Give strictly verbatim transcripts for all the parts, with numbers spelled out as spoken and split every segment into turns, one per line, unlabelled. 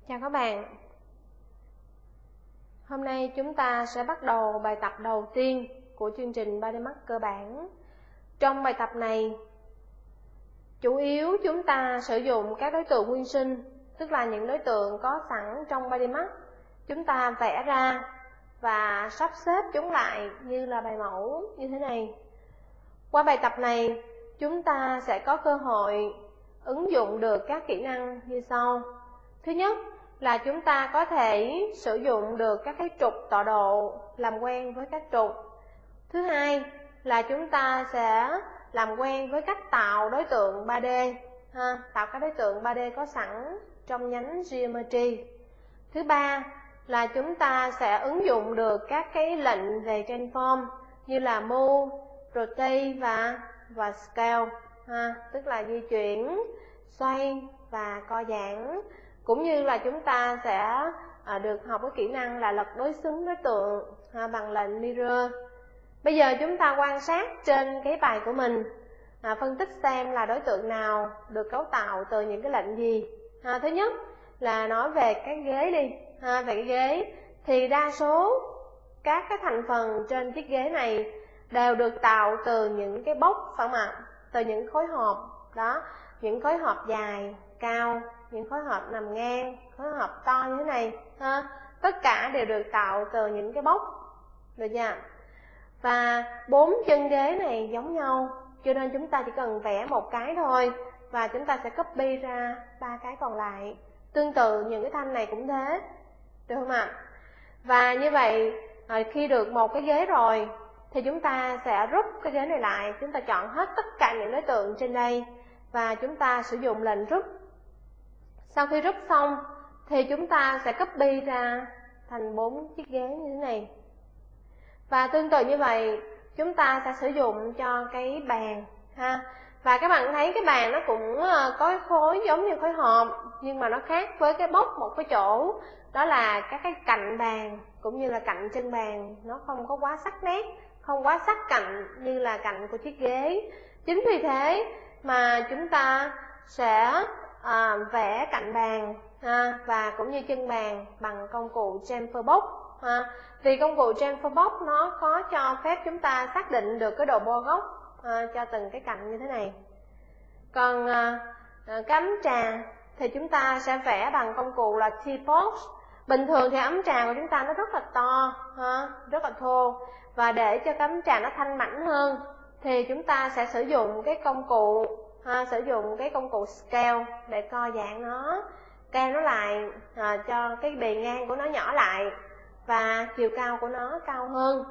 Chào các bạn. Hôm nay chúng ta sẽ bắt đầu bài tập đầu tiên của chương trình ba D Max cơ bản. Trong bài tập này, chủ yếu chúng ta sử dụng các đối tượng nguyên sinh, tức là những đối tượng có sẵn trong ba D Max. Chúng ta vẽ ra và sắp xếp chúng lại như là bài mẫu như thế này. Qua bài tập này, chúng ta sẽ có cơ hội ứng dụng được các kỹ năng như sau. Thứ nhất là chúng ta có thể sử dụng được các cái trục tọa độ, làm quen với các trục. Thứ hai là chúng ta sẽ làm quen với cách tạo đối tượng ba D, ha, tạo các đối tượng ba D có sẵn trong nhánh Geometry. Thứ ba là chúng ta sẽ ứng dụng được các cái lệnh về transform như là Move, Rotate và, và Scale, ha, tức là di chuyển, xoay và co giãn. Cũng như là chúng ta sẽ à, được học cái kỹ năng là lật đối xứng đối tượng à, bằng lệnh Mirror. Bây giờ chúng ta quan sát trên cái bài của mình, à, phân tích xem là đối tượng nào được cấu tạo từ những cái lệnh gì. À, thứ nhất là nói về cái ghế đi. À, về cái ghế thì đa số các cái thành phần trên chiếc ghế này đều được tạo từ những cái bốc, phải không ạ? Từ những khối hộp đó, những khối hộp dài, cao, những khối hộp nằm ngang, khối hộp to như thế này, ha. Tất cả đều được tạo từ những cái bốc, được chưa? Và bốn chân ghế này giống nhau, cho nên chúng ta chỉ cần vẽ một cái thôi và chúng ta sẽ copy ra ba cái còn lại. Tương tự những cái thanh này cũng thế, được không ạ? Và như vậy khi được một cái ghế rồi thì chúng ta sẽ rút cái ghế này lại, chúng ta chọn hết tất cả những đối tượng trên đây và chúng ta sử dụng lệnh rút. Sau khi rút xong thì chúng ta sẽ copy ra thành bốn chiếc ghế như thế này. Và tương tự như vậy, chúng ta sẽ sử dụng cho cái bàn, ha. Và các bạn thấy cái bàn nó cũng có khối giống như khối hộp, nhưng mà nó khác với cái bốc một cái chỗ, đó là các cái cạnh bàn cũng như là cạnh chân bàn nó không có quá sắc nét, không quá sắc cạnh như là cạnh của chiếc ghế. Chính vì thế mà chúng ta sẽ à, vẽ cạnh bàn à, và cũng như chân bàn bằng công cụ Chamfer Box. À, vì công cụ Chamfer Box nó có cho phép chúng ta xác định được cái độ bo góc à, cho từng cái cạnh như thế này. Còn à, à, cái ấm trà thì chúng ta sẽ vẽ bằng công cụ là T-Box. Bình thường thì ấm trà của chúng ta nó rất là to, ha, rất là thô. Và để cho cái ấm trà nó thanh mảnh hơn thì chúng ta sẽ sử dụng cái công cụ ha, sử dụng cái công cụ Scale để co giãn nó, scale nó lại à, cho cái bề ngang của nó nhỏ lại và chiều cao của nó cao hơn.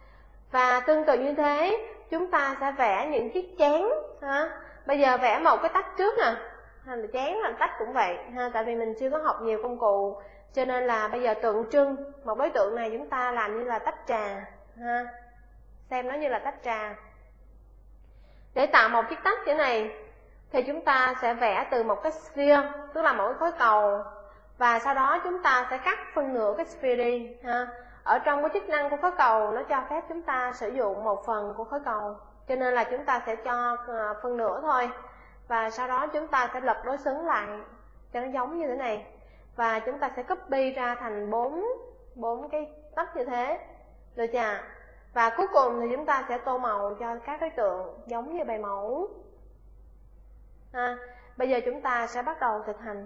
Và tương tự như thế, chúng ta sẽ vẽ những chiếc chén, ha. Bây giờ vẽ một cái tách trước nè, hay là chén là tách cũng vậy, ha. Tại vì mình chưa có học nhiều công cụ, cho nên là bây giờ tượng trưng một đối tượng này chúng ta làm như là tách trà, ha. Xem nó như là tách trà. Để tạo một chiếc tách như này thì chúng ta sẽ vẽ từ một cái sphere, tức là một cái khối cầu, và sau đó chúng ta sẽ cắt phân nửa cái sphere đi, ha. Ở trong cái chức năng của khối cầu nó cho phép chúng ta sử dụng một phần của khối cầu, cho nên là chúng ta sẽ cho phân nửa thôi, và sau đó chúng ta sẽ lật đối xứng lại cho nó giống như thế này, và chúng ta sẽ copy ra thành bốn bốn cái tách như thế, được chưa? Và cuối cùng thì chúng ta sẽ tô màu cho các đối tượng giống như bài mẫu. À, bây giờ chúng ta sẽ bắt đầu thực hành.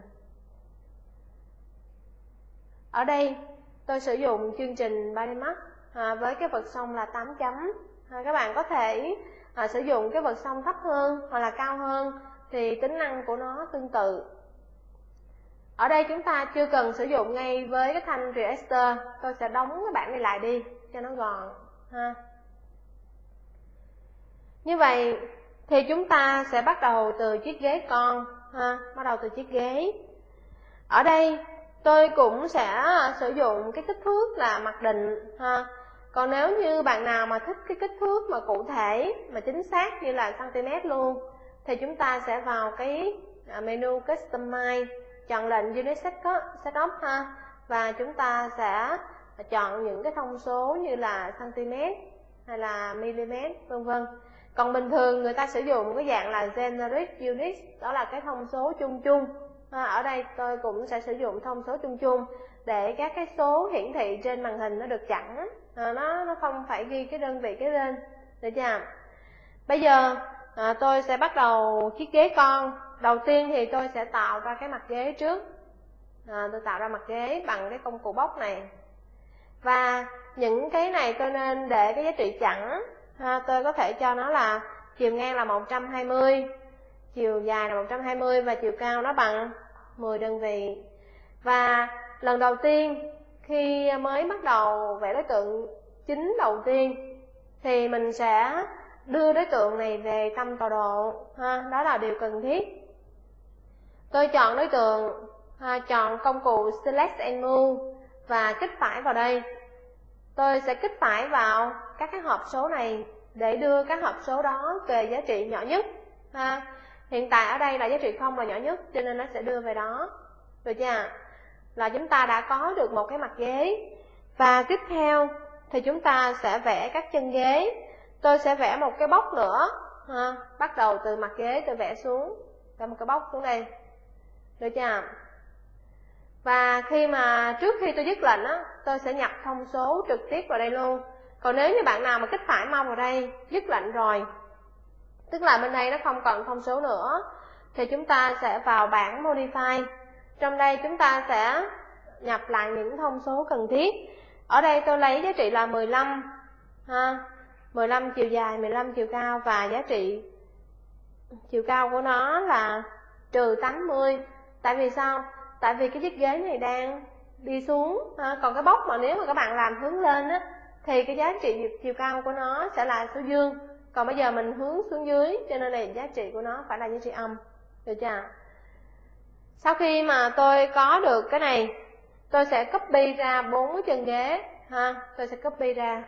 Ở đây tôi sử dụng chương trình ba D Max à, với cái vực sông là tám chấm. À, các bạn có thể à, sử dụng cái vực sông thấp hơn hoặc là cao hơn thì tính năng của nó tương tự. Ở đây chúng ta chưa cần sử dụng ngay với cái thanh Reaster, tôi sẽ đóng cái bảng này lại đi cho nó gọn, ha. Như vậy thì chúng ta sẽ bắt đầu từ chiếc ghế con, ha, bắt đầu từ chiếc ghế. Ở đây tôi cũng sẽ sử dụng cái kích thước là mặc định, ha. Còn nếu như bạn nào mà thích cái kích thước mà cụ thể mà chính xác như là cm luôn thì chúng ta sẽ vào cái menu Customize, chọn lệnh Unit Setup, ha, và chúng ta sẽ chọn những cái thông số như là cm hay là mm, vân vân. Còn bình thường người ta sử dụng cái dạng là Generic Unit, đó là cái thông số chung chung À, ở đây tôi cũng sẽ sử dụng thông số chung chung để các cái số hiển thị trên màn hình nó được chẵn, à, nó nó không phải ghi cái đơn vị kế bên, được chưa? Bây giờ à, tôi sẽ bắt đầu chiếc ghế con. Đầu tiên thì tôi sẽ tạo ra cái mặt ghế trước. À, tôi tạo ra mặt ghế bằng cái công cụ bóc này. Và những cái này tôi nên để cái giá trị chẵn. À, tôi có thể cho nó là chiều ngang là một trăm hai mươi, chiều dài là một trăm hai mươi và chiều cao nó bằng mười đơn vị. Và lần đầu tiên khi mới bắt đầu vẽ đối tượng chính đầu tiên thì mình sẽ đưa đối tượng này về tâm tọa độ, ha, đó là điều cần thiết. Tôi chọn đối tượng, ha, chọn công cụ Select and Move và kích phải vào đây. Tôi sẽ kích phải vào các cái hộp số này để đưa các hộp số đó về giá trị nhỏ nhất. Ha. Hiện tại ở đây là giá trị không là nhỏ nhất cho nên nó sẽ đưa về đó. Được chưa? Là chúng ta đã có được một cái mặt ghế. Và tiếp theo thì chúng ta sẽ vẽ các chân ghế. Tôi sẽ vẽ một cái bóc nữa. Ha. Bắt đầu từ mặt ghế tôi vẽ xuống, vẽ một cái bóc xuống đây. Được chưa? Và khi mà trước khi tôi dứt lệnh á, tôi sẽ nhập thông số trực tiếp vào đây luôn. Còn nếu như bạn nào mà kích phải mong vào đây, dứt lệnh rồi, tức là bên đây nó không còn thông số nữa, thì chúng ta sẽ vào bảng Modify. Trong đây chúng ta sẽ nhập lại những thông số cần thiết. Ở đây tôi lấy giá trị là mười lăm, ha, mười lăm chiều dài, mười lăm chiều cao và giá trị chiều cao của nó là trừ tám mươi. Tại vì sao? Tại vì cái chiếc ghế này đang đi xuống, ha. Còn cái bóc mà nếu mà các bạn làm hướng lên á, thì cái giá trị chiều cao của nó sẽ là số dương. Còn bây giờ mình hướng xuống dưới cho nên là giá trị của nó phải là giá trị âm. Được chưa? Sau khi mà tôi có được cái này, tôi sẽ copy ra bốn cái chân ghế, ha. Tôi sẽ copy ra.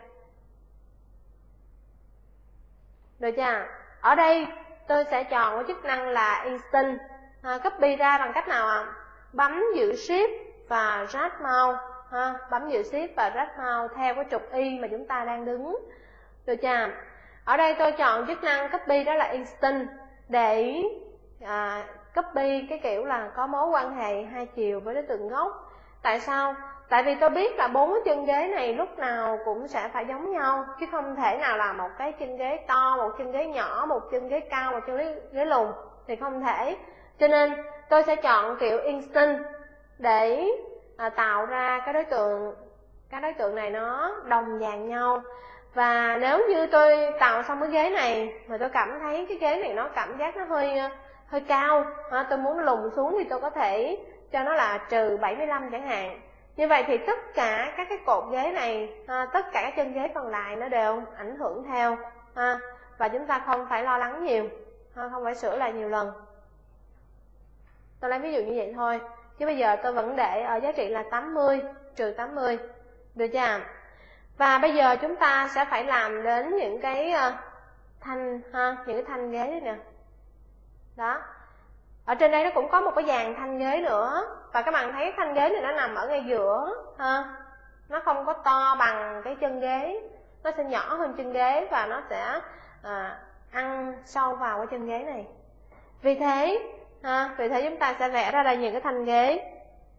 Được chưa? Ở đây tôi sẽ chọn cái chức năng là Instant. À, copy ra bằng cách nào ạ? À? Bấm giữ Shift và Drag Mouse, ha. Bấm giữ Shift và Drag Mouse theo cái trục Y mà chúng ta đang đứng. Được chưa? Ở đây tôi chọn chức năng copy đó là Instant để à, copy cái kiểu là có mối quan hệ hai chiều với đối tượng gốc. Tại sao? Tại vì tôi biết là bốn cái chân ghế này lúc nào cũng sẽ phải giống nhau, chứ không thể nào là một cái chân ghế to, một chân ghế nhỏ, một chân ghế cao, một chân ghế, ghế lùn thì không thể. Cho nên tôi sẽ chọn kiểu Instant để à, tạo ra cái đối tượng cái đối tượng này nó đồng dạng nhau. Và nếu như tôi tạo xong cái ghế này mà tôi cảm thấy cái ghế này nó cảm giác nó hơi hơi cao, à, tôi muốn nó lùn xuống thì tôi có thể cho nó là trừ bảy mươi lăm chẳng hạn. Như vậy thì tất cả các cái cột ghế này, à, tất cả các chân ghế còn lại nó đều ảnh hưởng theo, à, và chúng ta không phải lo lắng nhiều, à, không phải sửa lại nhiều lần. Tôi lấy ví dụ như vậy thôi, chứ bây giờ tôi vẫn để ở giá trị là tám mươi, trừ tám mươi. Được chưa? Và bây giờ chúng ta sẽ phải làm đến những cái uh, thanh, ha, những cái thanh ghế đấy nè. Đó. Ở trên đây nó cũng có một cái dàn thanh ghế nữa. Và các bạn thấy thanh ghế này nó nằm ở ngay giữa, ha. Nó không có to bằng cái chân ghế, nó sẽ nhỏ hơn chân ghế và nó sẽ à, ăn sâu vào cái chân ghế này. Vì thế, ha, vì thế chúng ta sẽ vẽ ra đây những cái thanh ghế.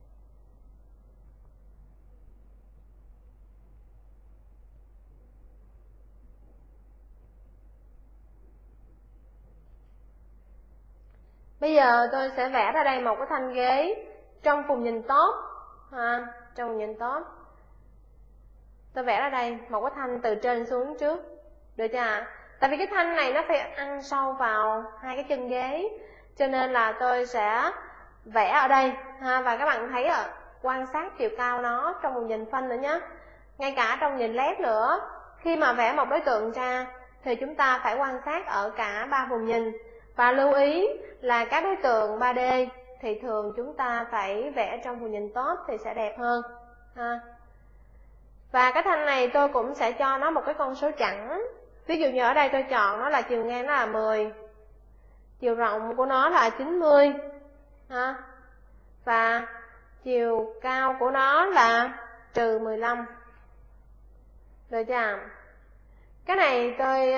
Bây giờ tôi sẽ vẽ ra đây một cái thanh ghế trong vùng nhìn top, ha, trong vùng nhìn top. Tôi vẽ ra đây một cái thanh từ trên xuống trước. Được chưa ạ? Tại vì cái thanh này nó phải ăn sâu vào hai cái chân ghế, cho nên là tôi sẽ vẽ ở đây, ha. Và các bạn thấy ạ, quan sát chiều cao nó trong vùng nhìn phân nữa nhé. Ngay cả trong nhìn led nữa, khi mà vẽ một đối tượng ra thì chúng ta phải quan sát ở cả ba vùng nhìn. Và lưu ý là các đối tượng ba D thì thường chúng ta phải vẽ trong vùng nhìn top thì sẽ đẹp hơn, ha. Và cái thanh này tôi cũng sẽ cho nó một cái con số chẵn. Ví dụ như ở đây tôi chọn nó là chiều ngang nó là mười, chiều rộng của nó là chín mươi, ha. Và chiều cao của nó là trừ mười lăm. Được chưa? Cái này tôi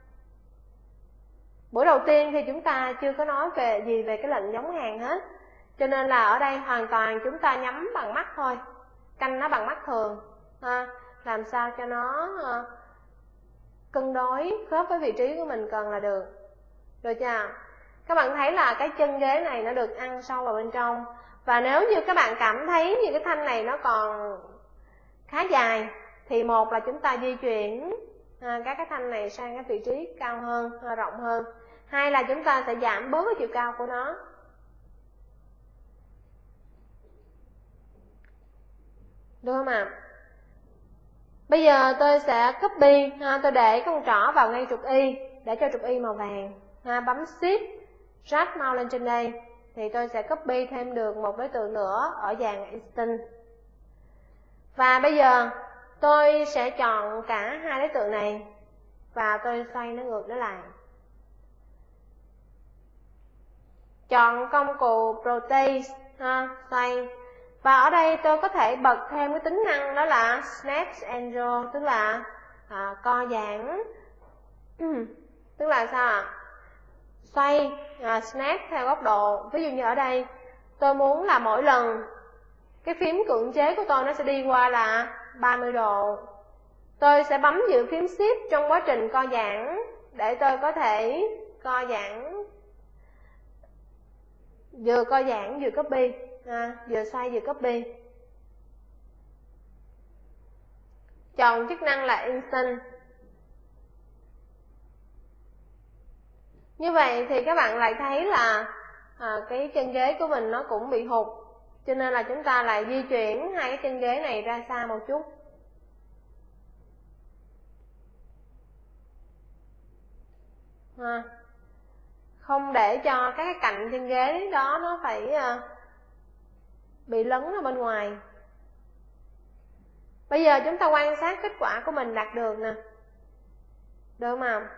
buổi đầu tiên thì chúng ta chưa có nói về gì về cái lệnh giống hàng hết, cho nên là ở đây hoàn toàn chúng ta nhắm bằng mắt thôi, canh nó bằng mắt thường ha, làm sao cho nó uh, cân đối khớp với vị trí của mình cần là được. Được chưa? Các bạn thấy là cái chân ghế này nó được ăn sâu vào bên trong. Và nếu như các bạn cảm thấy như cái thanh này nó còn khá dài thì một là chúng ta di chuyển à, các cái thanh này sang cái vị trí cao hơn, à, rộng hơn. Hai là chúng ta sẽ giảm bớt cái chiều cao của nó. Được không ạ? À? Bây giờ tôi sẽ copy, ha, tôi để con trỏ vào ngay trục Y để cho trục Y màu vàng. Ha, bấm Shift, Drag mouse lên trên đây thì tôi sẽ copy thêm được một đối tượng nữa ở dàn Instant. Và bây giờ tôi sẽ chọn cả hai đối tượng này và tôi xoay nó ngược nó lại. Chọn công cụ Rotate, ha, xoay. Và ở đây tôi có thể bật thêm cái tính năng đó là Snap Angle, tức là à, co giãn. Tức là sao ạ? Xoay, à, snap theo góc độ. Ví dụ như ở đây tôi muốn là mỗi lần cái phím cưỡng chế của tôi nó sẽ đi qua là ba mươi độ. Tôi sẽ bấm giữ phím Shift trong quá trình co giãn để tôi có thể co giãn, vừa co giãn vừa copy, à, vừa xoay vừa copy. Chọn chức năng là Instant. Như vậy thì các bạn lại thấy là à, cái chân ghế của mình nó cũng bị hụt, cho nên là chúng ta lại di chuyển hai cái chân ghế này ra xa một chút. À, không để cho các cái cạnh chân ghế đó nó phải à, bị lấn ở bên ngoài. Bây giờ chúng ta quan sát kết quả của mình đạt được nè. Được không?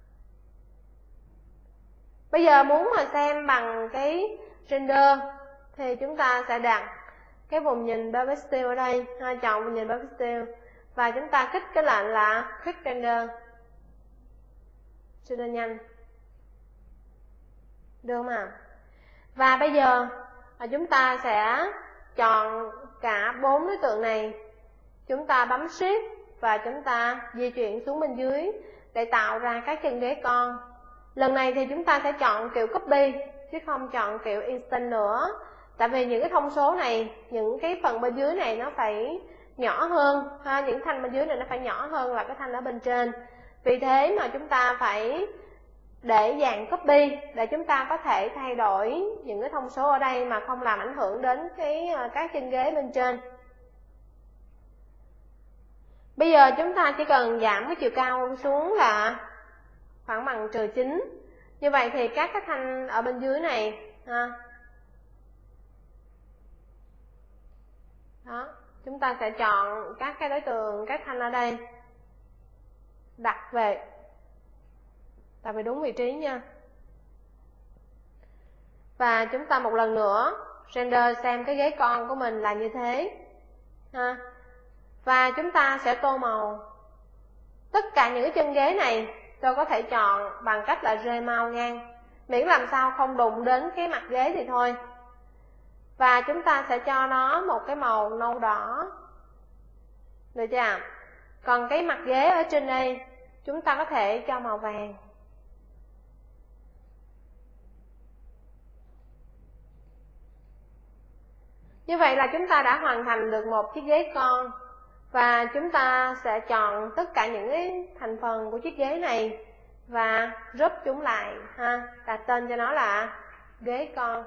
Bây giờ muốn mà xem bằng cái render thì chúng ta sẽ đặt cái vùng nhìn Perspective ở đây, ha, chọn vùng nhìn Perspective và chúng ta kích cái lệnh là Quick Render. Render nhanh. Được không ạ? Và bây giờ chúng ta sẽ chọn cả bốn đối tượng này. Chúng ta bấm Shift và chúng ta di chuyển xuống bên dưới để tạo ra các chân ghế con. Lần này thì chúng ta sẽ chọn kiểu copy chứ không chọn kiểu instant nữa. Tại vì những cái thông số này, những cái phần bên dưới này nó phải nhỏ hơn, ha, những thanh bên dưới này nó phải nhỏ hơn là cái thanh ở bên trên. Vì thế mà chúng ta phải để dạng copy để chúng ta có thể thay đổi những cái thông số ở đây mà không làm ảnh hưởng đến cái các chân ghế bên trên. Bây giờ chúng ta chỉ cần giảm cái chiều cao xuống là khoảng bằng trừ chín. Như vậy thì các cái thanh ở bên dưới này, ha, đó, chúng ta sẽ chọn các cái đối tượng, các thanh ở đây, đặt về, đặt về đúng vị trí nha. Và chúng ta một lần nữa render xem cái ghế con của mình là như thế, ha. Và chúng ta sẽ tô màu. Tất cả những cái chân ghế này tôi có thể chọn bằng cách là rê mouse ngang, miễn làm sao không đụng đến cái mặt ghế thì thôi. Và chúng ta sẽ cho nó một cái màu nâu đỏ. Được chưa? Còn cái mặt ghế ở trên đây chúng ta có thể cho màu vàng. Như vậy là chúng ta đã hoàn thành được một chiếc ghế con. Và chúng ta sẽ chọn tất cả những cái thành phần của chiếc ghế này và group chúng lại, ha, đặt tên cho nó là ghế con.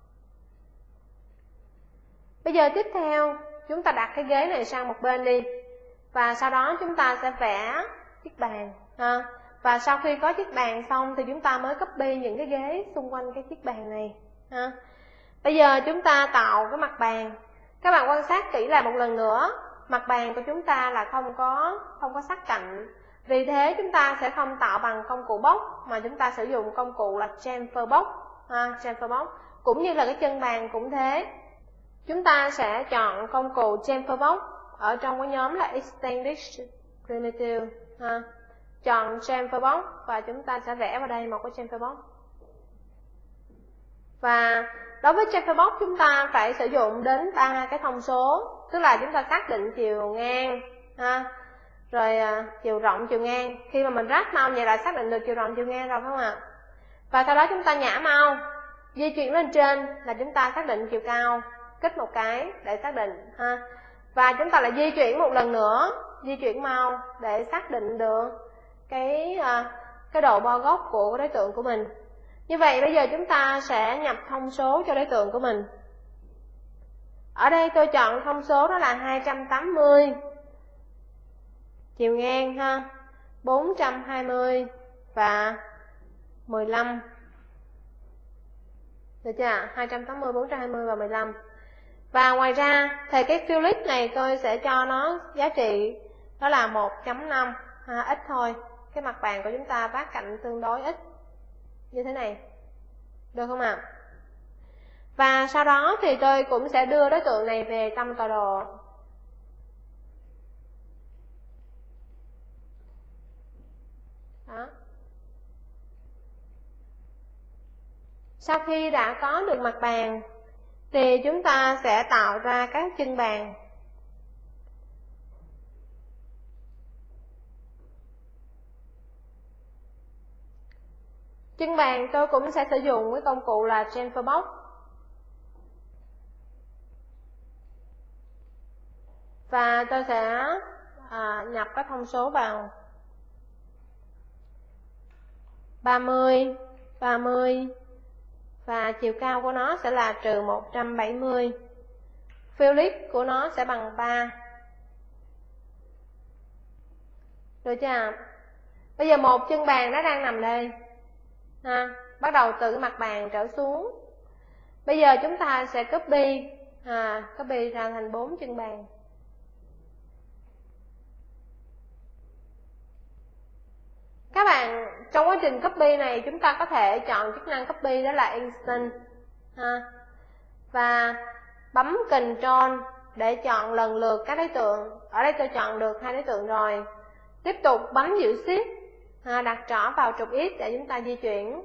Bây giờ tiếp theo chúng ta đặt cái ghế này sang một bên đi. Và sau đó chúng ta sẽ vẽ chiếc bàn, ha. Và sau khi có chiếc bàn xong thì chúng ta mới copy những cái ghế xung quanh cái chiếc bàn này, ha. Bây giờ chúng ta tạo cái mặt bàn. Các bạn quan sát kỹ lại một lần nữa. Mặt bàn của chúng ta là không có không có sắc cạnh. Vì thế chúng ta sẽ không tạo bằng công cụ box mà chúng ta sử dụng công cụ là chamfer box, ha, chamfer box. Cũng như là cái chân bàn cũng thế. Chúng ta sẽ chọn công cụ chamfer box ở trong cái nhóm là Extended Primitive, ha. Chọn chamfer box và chúng ta sẽ vẽ vào đây một cái chamfer box. Và đối với Chamferbox chúng ta phải sử dụng đến ba cái thông số, tức là chúng ta xác định chiều ngang ha, rồi à, chiều rộng chiều ngang. Khi mà mình ráp mau vậy là xác định được chiều rộng chiều ngang rồi phải không ạ? Và sau đó chúng ta nhả mau di chuyển lên trên là chúng ta xác định chiều cao, kích một cái để xác định ha. Và chúng ta lại di chuyển một lần nữa, di chuyển mau để xác định được cái à, cái độ bo góc của đối tượng của mình. Như vậy bây giờ chúng ta sẽ nhập thông số cho đối tượng của mình. Ở đây tôi chọn thông số đó là hai trăm tám mươi chiều ngang ha, bốn trăm hai mươi và mười lăm. Được chưa? hai trăm tám mươi, bốn trăm hai mươi và mười lăm. Và ngoài ra thì cái fill list này tôi sẽ cho nó giá trị đó là một chấm năm, ha, ít thôi. Cái mặt bàn của chúng ta vát cạnh tương đối ít như thế này, được không ạ? À? Và sau đó thì tôi cũng sẽ đưa đối tượng này về tâm tọa độ. Đó. Sau khi đã có được mặt bàn thì chúng ta sẽ tạo ra các chân bàn. Chân bàn tôi cũng sẽ sử dụng cái công cụ là Chamferbox. Và tôi sẽ à, nhập các thông số vào ba mươi, ba mươi và chiều cao của nó sẽ là trừ một trăm bảy mươi. Fill list của nó sẽ bằng ba. Được chưa? Bây giờ một chân bàn nó đang nằm đây. Ha, bắt đầu từ cái mặt bàn trở xuống. Bây giờ chúng ta sẽ copy, à, copy ra thành bốn chân bàn. Các bạn trong quá trình copy này chúng ta có thể chọn chức năng copy đó là Instant ha, và bấm Ctrl để chọn lần lượt các đối tượng. Ở đây tôi chọn được hai đối tượng rồi. Tiếp tục bấm giữ Shift, ha, đặt trỏ vào trục X để chúng ta di chuyển.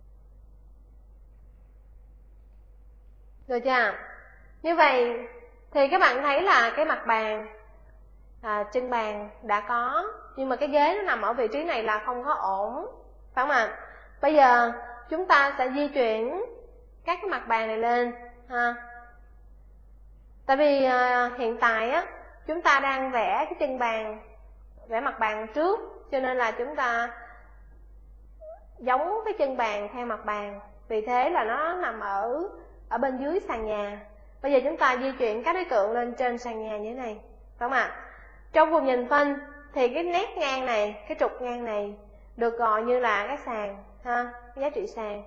Được chưa? Như vậy thì các bạn thấy là cái mặt bàn, à, chân bàn đã có, nhưng mà cái ghế nó nằm ở vị trí này là không có ổn, phải không ạ? Bây giờ chúng ta sẽ di chuyển các cái mặt bàn này lên ha. Tại vì à, hiện tại á chúng ta đang vẽ cái chân bàn, vẽ mặt bàn trước, cho nên là chúng ta giống cái chân bàn theo mặt bàn, vì thế là nó nằm ở ở bên dưới sàn nhà. Bây giờ chúng ta di chuyển các đối tượng lên trên sàn nhà như thế này, phải không ạ? Trong vùng nhìn phân thì cái nét ngang này, cái trục ngang này được gọi như là cái sàn ha, cái giá trị sàn.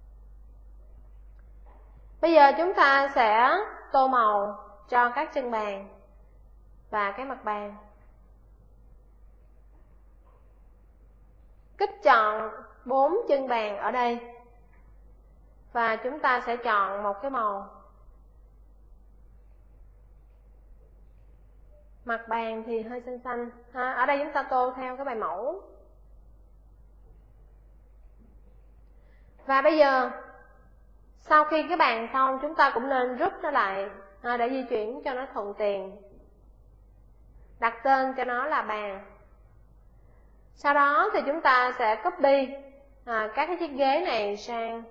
Bây giờ chúng ta sẽ tô màu cho các chân bàn và cái mặt bàn. Kích chọn bốn chân bàn ở đây và chúng ta sẽ chọn một cái màu. Mặt bàn thì hơi xanh xanh ha. Ở đây chúng ta tô theo cái bài mẫu. Và bây giờ sau khi cái bàn xong, chúng ta cũng nên rút nó lại à, để di chuyển cho nó thuận tiện. Đặt tên cho nó là bàn. Sau đó thì chúng ta sẽ copy à, các cái chiếc ghế này sang.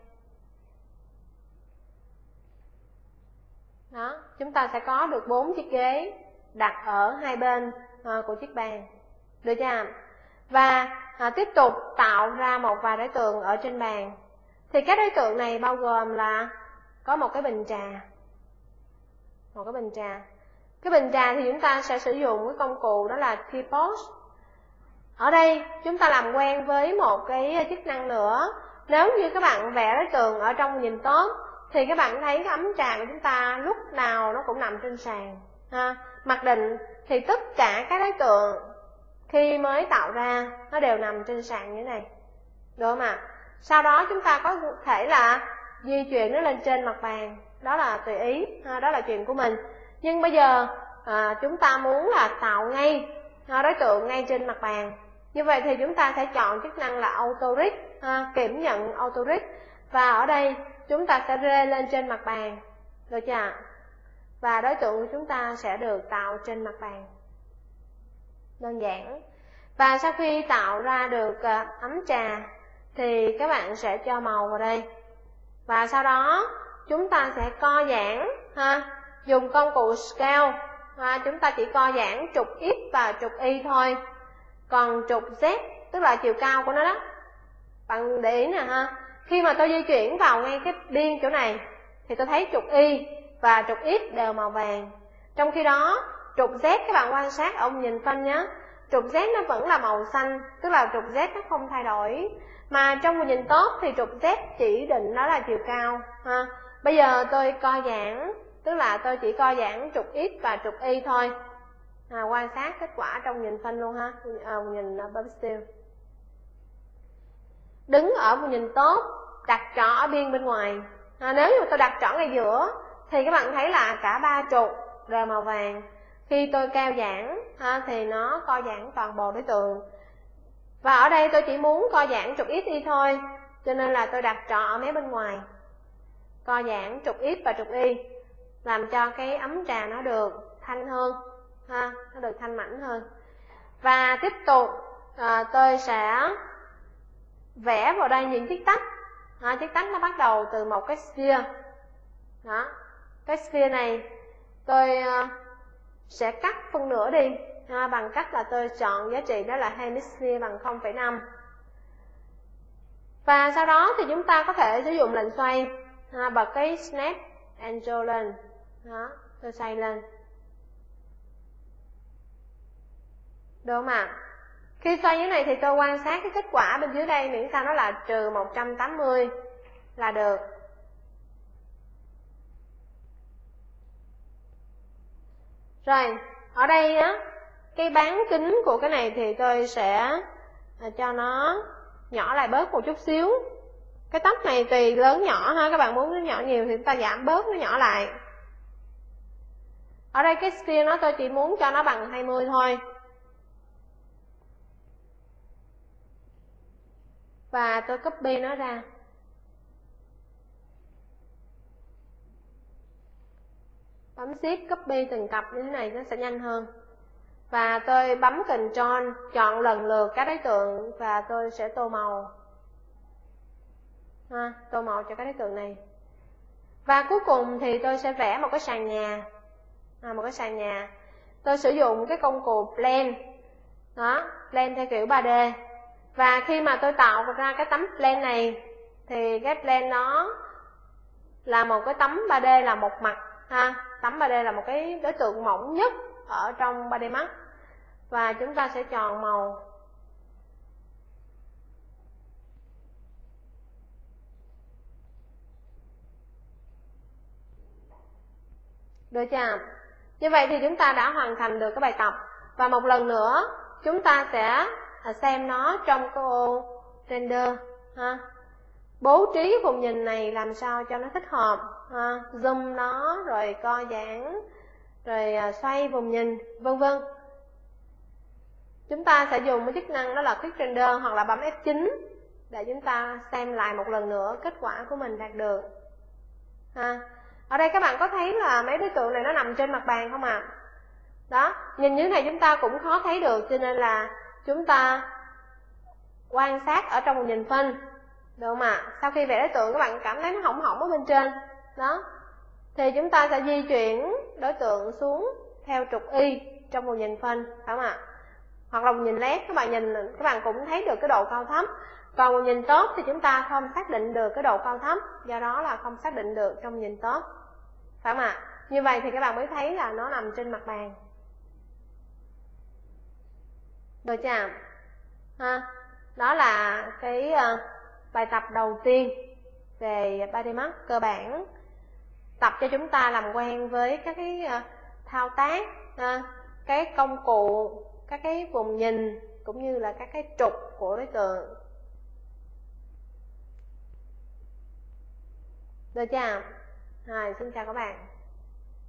Đó, chúng ta sẽ có được bốn chiếc ghế đặt ở hai bên à, của chiếc bàn. Được chưa? Và à, tiếp tục tạo ra một vài đối tượng ở trên bàn. Thì các đối tượng này bao gồm là có một cái bình trà. Một cái bình trà. Cái bình trà thì chúng ta sẽ sử dụng cái công cụ đó là Teapot. Ở đây chúng ta làm quen với một cái chức năng nữa. Nếu như các bạn vẽ đối tượng ở trong nhìn tốt thì các bạn thấy cái ấm trà của chúng ta lúc nào nó cũng nằm trên sàn ha. Mặc định thì tất cả các đối tượng khi mới tạo ra nó đều nằm trên sàn như thế này, được không ạ? Sau đó chúng ta có thể là di chuyển nó lên trên mặt bàn, đó là tùy ý ha, đó là chuyện của mình. Nhưng bây giờ à, chúng ta muốn là tạo ngay à, đối tượng ngay trên mặt bàn. Như vậy thì chúng ta sẽ chọn chức năng là Auto Rig, ha, kiểm nhận Auto Rig. Và ở đây chúng ta sẽ rê lên trên mặt bàn, được chưa ạ? Và đối tượng của chúng ta sẽ được tạo trên mặt bàn. Đơn giản. Và sau khi tạo ra được ấm trà thì các bạn sẽ cho màu vào đây. Và sau đó chúng ta sẽ co giãn ha, dùng công cụ scale. À, chúng ta chỉ co giãn trục X và trục Y thôi. Còn trục Z tức là chiều cao của nó đó, bạn để ý nè ha, khi mà tôi di chuyển vào ngay cái biên chỗ này thì tôi thấy trục Y và trục X đều màu vàng. Trong khi đó trục Z các bạn quan sát ông nhìn phân nhé, trục Z nó vẫn là màu xanh, tức là trục Z nó không thay đổi. Mà trong một nhìn tốt thì trục Z chỉ định nó là chiều cao ha. Bây giờ tôi co giãn, tức là tôi chỉ co giãn trục X và trục Y thôi. À, quan sát kết quả trong nhìn phân luôn ha, à, nhìn Barbecue. Đứng ở một nhìn tốt, đặt trỏ ở biên bên ngoài. À, nếu như tôi đặt trỏ ngay giữa thì các bạn thấy là cả ba trục đều màu vàng. Khi tôi cao giãn ha, thì nó co giãn toàn bộ đối tượng. Và ở đây tôi chỉ muốn co giãn trục X Y thôi, cho nên là tôi đặt trỏ ở mé bên ngoài, co giãn trục X và trục Y, làm cho cái ấm trà nó được thanh hơn ha, nó được thanh mảnh hơn. Và tiếp tục à, tôi sẽ vẽ vào đây những chiếc tách. À, chiếc tách nó bắt đầu từ một cái sphere. Đó, cái sphere này tôi uh, sẽ cắt phân nửa đi à, bằng cách là tôi chọn giá trị đó là hemisphere bằng không phẩy năm. Và sau đó thì chúng ta có thể sử dụng lệnh xoay, à, bật cái snap angle lên. Đó, tôi xoay lên. Được không ạ? Khi xoay như thế này thì tôi quan sát cái kết quả bên dưới đây, miễn sao nó là trừ một trăm tám mươi là được. Rồi, ở đây á, cái bán kính của cái này thì tôi sẽ cho nó nhỏ lại bớt một chút xíu. Cái tóc này tùy lớn nhỏ ha, các bạn muốn nó nhỏ nhiều thì chúng ta giảm bớt nó nhỏ lại. Ở đây cái scale nó tôi chỉ muốn cho nó bằng hai mươi thôi. Và tôi copy nó ra. Bấm shift copy từng cặp như thế này nó sẽ nhanh hơn. Và tôi bấm Ctrl, chọn lần lượt các đối tượng và tôi sẽ tô màu. Ha, tô màu cho các đối tượng này. Và cuối cùng thì tôi sẽ vẽ một cái sàn nhà. À, một cái sàn nhà. Tôi sử dụng cái công cụ Blend. Đó, Blend theo kiểu ba D. Và khi mà tôi tạo ra cái tấm Blend này thì cái Blend nó là một cái tấm ba D là một mặt ha. Tấm ba D là một cái đối tượng mỏng nhất ở trong ba D Max. Và chúng ta sẽ chọn màu. Được chưa? Như vậy thì chúng ta đã hoàn thành được cái bài tập. Và một lần nữa chúng ta sẽ xem nó trong cái ô render ha. Bố trí cái vùng nhìn này làm sao cho nó thích hợp ha. Zoom nó, rồi co giãn, rồi xoay vùng nhìn, vân vân. Chúng ta sẽ dùng cái chức năng đó là Quick Render hoặc là bấm F chín để chúng ta xem lại một lần nữa kết quả của mình đạt được ha. Ở đây các bạn có thấy là mấy đối tượng này nó nằm trên mặt bàn không ạ? À? Đó, nhìn như thế này chúng ta cũng khó thấy được, cho nên là chúng ta quan sát ở trong một nhìn phân, được không ạ? À? Sau khi vẽ đối tượng các bạn cảm thấy nó hỏng hỏng ở bên trên, đó, thì chúng ta sẽ di chuyển đối tượng xuống theo trục Y trong một nhìn phân, phải không ạ? À? Hoặc là một nhìn led các bạn nhìn, các bạn cũng thấy được cái độ cao thấp. Còn một nhìn tốt thì chúng ta không xác định được cái độ cao thấp, do đó là không xác định được trong nhìn tốt, phải không ạ? À? Như vậy thì các bạn mới thấy là nó nằm trên mặt bàn. Được chưa? Ha, đó là cái uh, bài tập đầu tiên về ba D Max cơ bản, tập cho chúng ta làm quen với các cái uh, thao tác, uh, cái công cụ, các cái vùng nhìn cũng như là các cái trục của đối tượng. Được chưa? Rồi, xin chào các bạn.